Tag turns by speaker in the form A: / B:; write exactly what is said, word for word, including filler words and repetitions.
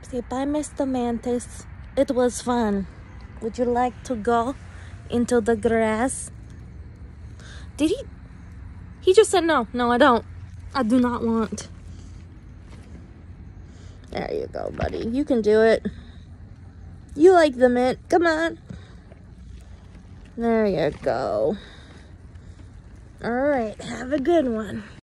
A: Say bye, Mister Mantis. It was fun. Would you like to go into the grass? Did he? He just said no. No, I don't. I do not want. There you go, buddy. You can do it. You like the mint. Come on. There you go. All right. Have a good one.